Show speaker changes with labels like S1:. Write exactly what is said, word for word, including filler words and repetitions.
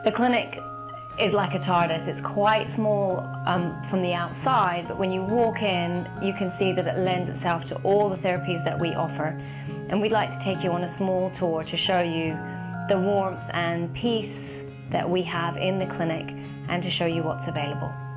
S1: The clinic is like a TARDIS. It's quite small um, from the outside, but when you walk in, you can see that it lends itself to all the therapies that we offer. And we'd like to take you on a small tour to show you the warmth and peace that we have in the clinic and to show you what's available.